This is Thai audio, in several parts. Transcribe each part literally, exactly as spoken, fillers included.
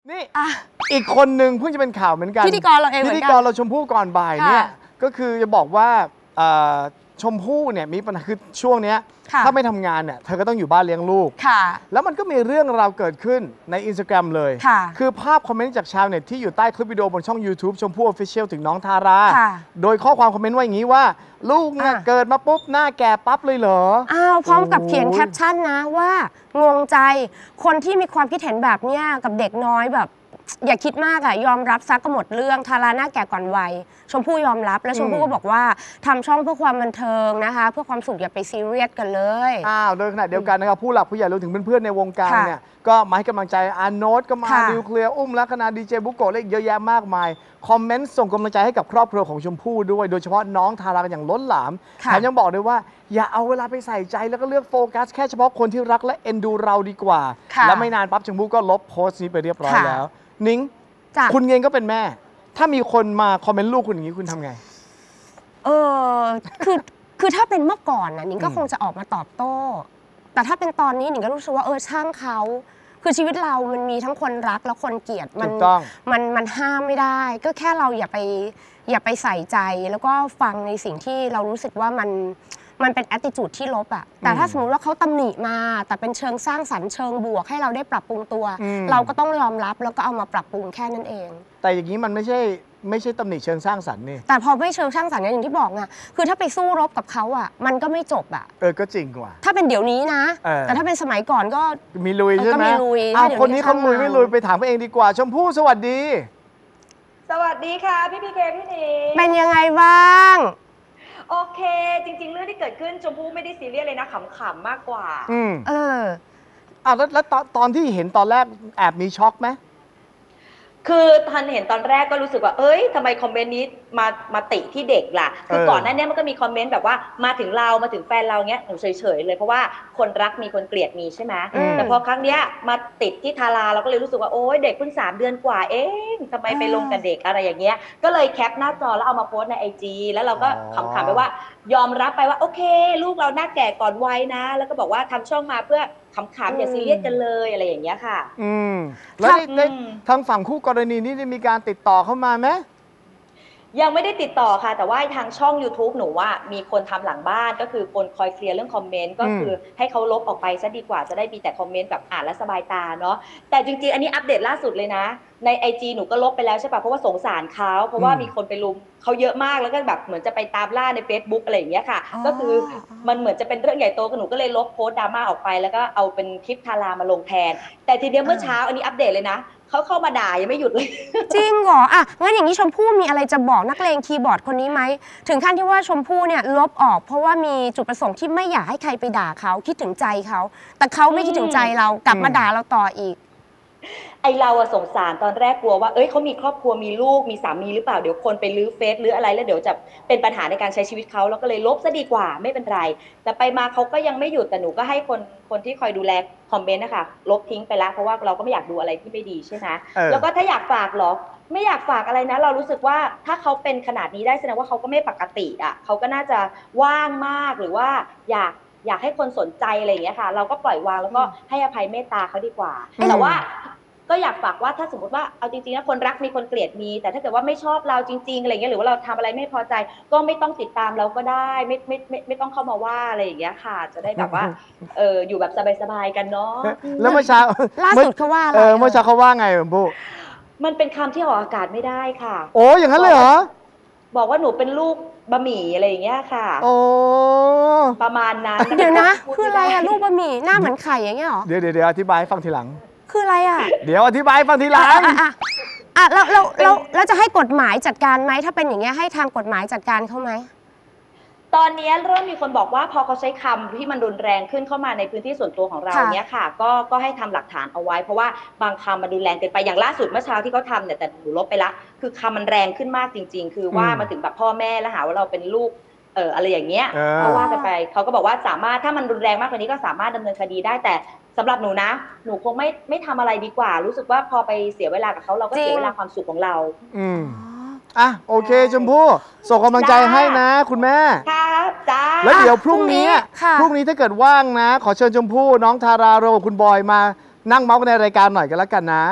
นี่อีกคนหนึ่งเพิ่งจะเป็นข่าวเหมือนกันพิธีกรเราเองเหมือนกันพิธีกรเราชมพู่ก่อนบ่ายเนี่ยก็คือจะบอกว่าชมพู่เนี่ยมีปัญหาคือช่วงนี้ถ้าไม่ทำงานเนี่ยเธอก็ต้องอยู่บ้านเลี้ยงลูกแล้วมันก็มีเรื่องราวเกิดขึ้นใน Instagram เลยคือภาพคอมเมนต์จากชาวเน็ตที่อยู่ใต้คลิปวิดีโอบนช่อง YouTube ชมพู่ Official ถึงน้องทาราโดยข้อความคอมเมนต์ว่าอย่างนี้ว่าลูกเนี่ยเกิดมาปุ๊บหน้าแก่ปั๊บเลยเหรออ้าวพร้อมกับเขียนแคปชั่นนะว่างงใจคนที่มีความคิดเห็นแบบเนี้ยกับเด็กน้อยแบบอย่าคิดมากอะยอมรับซักก็หมดเรื่องทาราหน้าแก่ก่อนวัยชมพู่ยอมรับแล้วชมพู่ก็บอกว่าทำช่องเพื่อความบันเทิงนะคะเพื่อความสุขอย่าไปซีเรียสกันเลยอ้าวโดยขณะเดียวกันนะครับผู้หลักผู้ใหญ่รวมถึงเพื่อนๆในวงการเนี่ยก็มาให้กำลังใจอาโนตก็มานิวเคลียร์อุ้มลักษณะดีเจบุโกะและอีกเยอะแยะมากมายคอมเมนต์ส่งกำลังใจให้กับครอบครัวของชมพู่ด้วยโดยเฉพาะน้องทารากันอย่างล้นหลามแถมยังบอกด้วยว่าอย่าเอาเวลาไปใส่ใจแล้วก็เลือกโฟกัสแค่เฉพาะคนที่รักและเอ็นดูเราดีกว่าแล้วไม่นานปั๊บชมพู่ก็ลบโพสต์นี้ไปเรียบร้อยแล้วนิ้งคุณเองก็เป็นแม่ถ้ามีคนมาคอมเมนต์ลูกคุณอย่างนี้คุณทำไงเออคือคือถ้าเป็นเมื่อก่อนนะนิ้งก็คงจะออกมาตอบโต้แต่ถ้าเป็นตอนนี้นิ้งก็รู้สึกว่าเออช่างเขาคือชีวิตเรามันมีทั้งคนรักและคนเกลียดมันมันมันห้ามไม่ได้ก็แค่เราอย่าไปอย่าไปใส่ใจแล้วก็ฟังในสิ่งที่เรารู้สึกว่ามันมันเป็น attitude ที่ลบอะแต่ถ้าสมมติว่าเขาตำหนิมาแต่เป็นเชิงสร้างสรรค์เชิงบวกให้เราได้ปรับปรุงตัวเราก็ต้องยอมรับแล้วก็เอามาปรับปรุงแค่นั้นเองแต่อย่างนี้มันไม่ใช่ไม่ใช่ตำหนิเชิงสร้างสรรค์นี่แต่พอไม่เชิงสร้างสรรค์อย่างที่บอกไงคือถ้าไปสู้รบกับเขาอะมันก็ไม่จบอะเออก็จริงกว่าถ้าเป็นเดี๋ยวนี้นะแต่ถ้าเป็นสมัยก่อนก็มีลุยใช่ไหมก็มีลุยอ้าวคนนี้เขาลุยไม่ลุยไปถามเขาเองดีกว่าชมพู่สวัสดีสวัสดีค่ะพี่พีเคพี่นิงเป็นยังไงบ้างโอเคจริงๆเรื่องที่เกิดขึ้นชมพู่ไม่ได้ซีเรียสเลยนะขำๆมากกว่าอืมเอออ่ะแล้วแล้วตอนที่เห็นตอนแรกแอบมีช็อกไหมคือทันเห็นตอนแรกก็รู้สึกว่าเอ้ยทำไมคอมเมนต์นี้มามาติที่เด็กล่ะคือก่อนหน้านี้มันก็มีคอมเมนต์แบบว่ามาถึงเรามาถึงแฟนเราเงี้ยหนูเฉยๆเลยเพราะว่าคนรักมีคนเกลียดมีใช่ไหมแต่พอครั้งเนี้ยมาติดที่ทาราเราก็เลยรู้สึกว่าโอ้ยเด็กเพิ่งสามเดือนกว่าเองทำไมไปลงกับเด็กอะไรอย่างเงี้ยก็เลยแคปหน้าจอแล้วเอามาโพสในไอจีแล้วเราก็ขำๆไปว่ายอมรับไปว่าโอเคลูกเราหน้าแก่ก่อนวัยนะแล้วก็บอกว่าทำช่องมาเพื่อขำๆอย่าซีเรียสกันเลยอะไรอย่างเงี้ยค่ะอืมแล้วทางฝั่งคู่กรณีนี่ได้มีการติดต่อเข้ามาไหมยังไม่ได้ติดต่อค่ะแต่ว่าทางช่อง YouTube หนูว่ามีคนทำหลังบ้านก็คือคนคอยเคลียร์เรื่องคอมเมนต์ก็คือให้เขาลบออกไปซะดีกว่าจะได้มีแต่คอมเมนต์แบบอ่านแล้วสบายตาเนาะแต่จริงๆอันนี้อัปเดตล่าสุดเลยนะใน ไอ จี หนูก็ลบไปแล้วใช่ป่ะเพราะว่าสงสารเขาเพราะว่ามีคนไปลุมเขาเยอะมากแล้วก็แบบเหมือนจะไปตามล่าใน Facebook อะไรอย่างเงี้ยค่ะก็คือมันเหมือนจะเป็นเรื่องใหญ่โตหนูก็เลยลบโพสต์ดราม่าออกไปแล้วก็เอาเป็นคลิปทารามาลงแทนแต่ทีเดียวเมื่อเช้าอันนี้อัปเดตเลยนะเขาเข้ามาด่ายังไม่หยุดเลยจริงเหรออ่ะงั้นอย่างนี้ชมพู่มีอะไรจะบอกนักเลงคีย์บอร์ดคนนี้ไหมถึงขั้นที่ว่าชมพู่เนี่ยลบออกเพราะว่ามีจุดประสงค์ที่ไม่อยากให้ใครไปด่าเขาคิดถึงใจเขาแต่เขาไม่คิดถึงใจเรากลับมาด่าเราต่ออีกไอเราอะสงสารตอนแรกกลัวว่าเอ้ยเขามีครอบครัวมีลูกมีสามีหรือเปล่าเดี๋ยวคนไปลื้อเฟซหรืออะไรแล้วเดี๋ยวจะเป็นปัญหาในการใช้ชีวิตเขาแล้วก็เลยลบซะดีกว่าไม่เป็นไรแต่ไปมาเขาก็ยังไม่หยุดแต่หนูก็ให้คนคนที่คอยดูแลคอมเมนต์นะคะลบทิ้งไปแล้วเพราะว่าเราก็ไม่อยากดูอะไรที่ไม่ดีใช่ไหมแล้วก็ถ้าอยากฝากหรอไม่อยากฝากอะไรนะเรารู้สึกว่าถ้าเขาเป็นขนาดนี้ได้แสดงว่าเขาก็ไม่ปกติอ่ะเขาก็น่าจะว่างมากหรือว่าอยากอยากให้คนสนใจอะไรอย่างเงี้ยค่ะเราก็ปล่อยวางแล้วก็ให้อภัยเมตตาเขาดีกว่าแต่ว่าก็อยากฝากว่าถ้าสมมติว่าเอาจริงๆนะคนรักมีคนเกลียดมีแต่ถ้าเกิดว่าไม่ชอบเราจริงๆอะไรเงี้ยหรือว่าเราทำอะไรไม่พอใจก็ไม่ต้องติดตามเราก็ได้ไม่ไม่ไม่ไม่ต้องเข้ามาว่าอะไรอย่างเงี้ยค่ะจะได้แบบว่าเอออยู่แบบสบายๆกันเนาะแล้วเมื่อเช้าล่าสุดเขาว่าอะไรเออเมื่อเช้าเขาว่าไงผมพูดมันเป็นคำที่ออกอากาศไม่ได้ค่ะโอ้อย่างนั้นเลยเหรอบอกว่าหนูเป็นลูกบะหมี่อะไรอย่างเงี้ยค่ะโอ้ประมาณนั้นเดี๋ยวนะคืออะไรอะลูกบะหมี่หน้าเหมือนไข่อย่างเงี้ยหรอเดี๋ยวเดี๋ยวอธิบายให้ฟังทีหลังคืออะไรอ่ะเดี๋ยวอธิบายฟังทีหลังอ่ะอ่ะเราเราเราเราจะให้กฎหมายจัดการไหมถ้าเป็นอย่างเงี้ยให้ทางกฎหมายจัดการเขาไหมตอนนี้เริ่มมีคนบอกว่าพอเขาใช้คำที่มันรุนแรงขึ้นเข้ามาในพื้นที่ส่วนตัวของเราเนี้ยค่ะก็ก็ให้ทำหลักฐานเอาไว้เพราะว่าบางคำมันรุนแรงเกินไปอย่างล่าสุดเมื่อเช้าที่เขาทำเนี่ยแต่หนูลบไปละคือคำมันแรงขึ้นมากจริงๆคือว่ามาถึงแบบพ่อแม่แล้วหาว่าเราเป็นลูกเอออะไรอย่างเงี้ยเพราะว่ากันไปเขาก็บอกว่าสามารถถ้ามันรุนแรงมากกว่านี้ก็สามารถดำเนินคดีได้แต่สำหรับหนูนะหนูคงไม่ไม่ทำอะไรดีกว่ารู้สึกว่าพอไปเสียเวลากับเขาเราก็เสียเวลาความสุขของเราอืมอ่ะโอเคชมพู่ส่งกำลังใจให้นะคุณแม่ครับจ้าแล้วเดี๋ยวพรุ่งนี้พรุ่งนี้ถ้าเกิดว่างนะขอเชิญชมพู่น้องทาราโรคุณบอยมานั่งเมาส์กันในรายการหน่อยกันแล้วกันนะ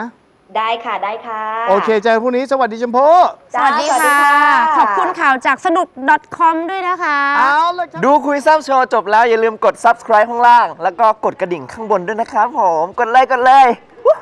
ได้ค่ะได้ค่ะโอเคเจอกันพรุ่งนี้สวัสดีชมพู่สวัสดีค่ะ ขอบคุณข่าวจากสนุก .com ด้วยนะคะเอาเลยครับดูคุยแซ่บโชว์จบแล้วอย่าลืมกด ซับสไครบ์ ข้างล่าง แล้วก็กดกระดิ่งข้างบนด้วยนะครับผม กดไลค์กดเลย